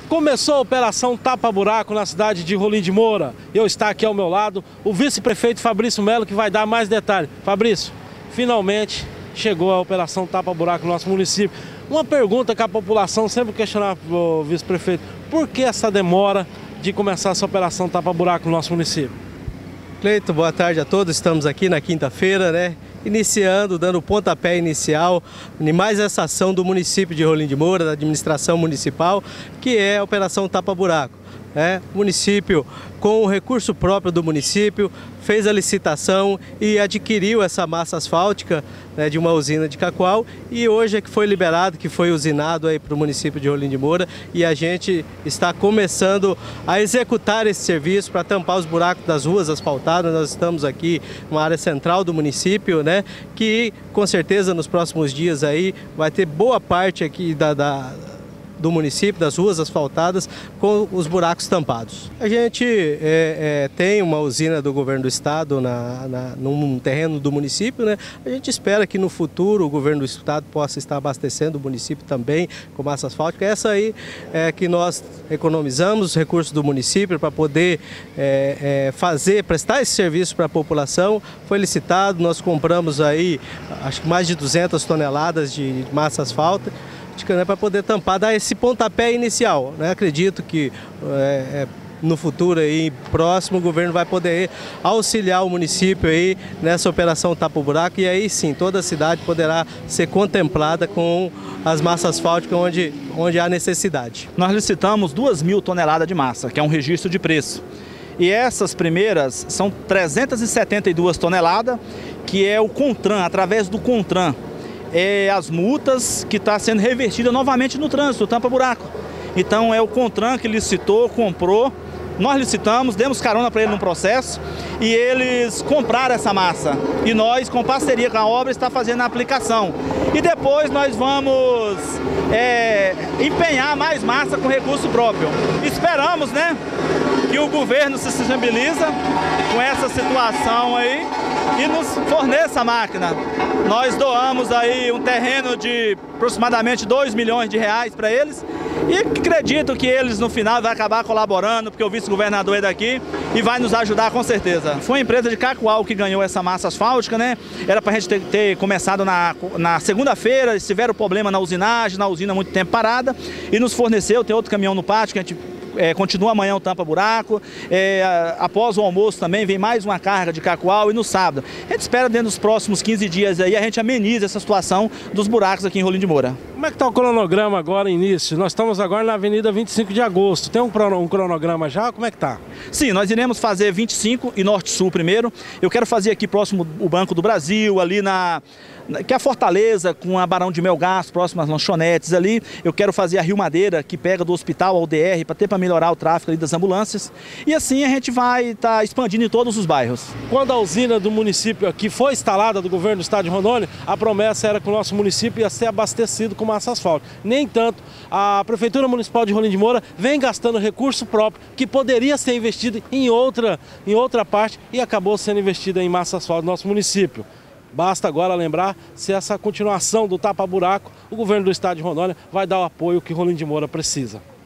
Começou a operação Tapa Buraco na cidade de Rolim de Moura. Eu está aqui ao meu lado o vice-prefeito Fabrício Melo, que vai dar mais detalhes. Fabrício, finalmente chegou a operação Tapa Buraco no nosso município. Uma pergunta que a população sempre questionava o vice-prefeito: por que essa demora de começar essa operação Tapa Buraco no nosso município? Cleito, boa tarde a todos. Estamos aqui na quinta-feira, iniciando, dando o pontapé inicial em mais essa ação do município de Rolim de Moura, da administração municipal, que é a Operação Tapa Buraco. O município, com o recurso próprio do município, fez a licitação e adquiriu essa massa asfáltica de uma usina de Cacoal, e hoje é que foi liberado, que foi usinado para o município de Rolim de Moura, e a gente está começando a executar esse serviço para tampar os buracos das ruas asfaltadas. Nós estamos aqui numa área central do município, que com certeza nos próximos dias aí vai ter boa parte aqui do município, das ruas asfaltadas, com os buracos tampados. A gente tem uma usina do governo do estado num terreno do município, A gente espera que no futuro o governo do estado possa estar abastecendo o município também com massa asfáltica. Essa aí é que nós economizamos os recursos do município para poder prestar esse serviço para a população. Foi licitado, nós compramos aí acho que mais de 200 toneladas de massa asfáltica, para poder tampar, dar esse pontapé inicial. Acredito que no futuro aí, próximo, o governo vai poder auxiliar o município aí nessa operação Tapa Buraco, e aí sim toda a cidade poderá ser contemplada com as massas asfálticas onde há necessidade. Nós licitamos 2.000 toneladas de massa, que é um registro de preço. E essas primeiras são 372 toneladas, que é o CONTRAN, através do CONTRAN. As multas que está sendo revertida novamente no trânsito, Tapa Buraco. Então é o CONTRAN que licitou, comprou, nós licitamos, demos carona para ele no processo e eles compraram essa massa. E nós, com parceria com a obra, está fazendo a aplicação. E depois nós vamos empenhar mais massa com recurso próprio. Esperamos, que o governo se sensibiliza com essa situação aí e nos forneça a máquina. Nós doamos aí um terreno de aproximadamente 2 milhões de reais para eles, e acredito que eles no final vão acabar colaborando, porque o vice-governador é daqui e vai nos ajudar com certeza. Foi a empresa de Cacoal que ganhou essa massa asfáltica, Era para a gente ter começado na segunda-feira, eles tiveram problema na usinagem, na usina muito tempo parada, e nos forneceu. Tem outro caminhão no pátio que a gente continua amanhã o Tapa Buraco. Após o almoço também vem mais uma carga de Cacoal, e no sábado. A gente espera dentro dos próximos 15 dias aí a gente ameniza essa situação dos buracos aqui em Rolim de Moura. Como é que está o cronograma agora, início? Nós estamos agora na Avenida 25 de Agosto. Tem um cronograma já? Como é que está? Sim, nós iremos fazer 25 e Norte-Sul primeiro. Eu quero fazer aqui próximo o Banco do Brasil, ali que é a Fortaleza, com a Barão de Melgaço, próximo às lanchonetes ali. Eu quero fazer a Rio Madeira, que pega do hospital ao DR, para melhorar o tráfego ali das ambulâncias. E assim a gente vai estar expandindo em todos os bairros. Quando a usina do município aqui foi instalada, do governo do estado de Rondônia, a promessa era que o nosso município ia ser abastecido com massa asfáltica. Nem tanto. A Prefeitura Municipal de Rolim de Moura vem gastando recurso próprio, que poderia ser investido em outra parte, e acabou sendo investido em massa asfáltica no nosso município. Basta agora lembrar, se essa continuação do Tapa Buraco, o governo do estado de Rondônia vai dar o apoio que Rolim de Moura precisa.